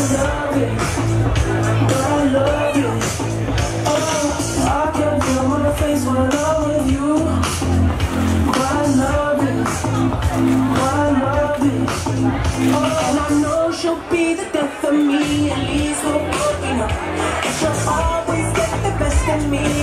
love it, I love it. Oh, I can feel my face when I'm with you. I love it, I love it. Oh, and I know she'll be the death of me. At least we'll be enough. She'll always get the best of me.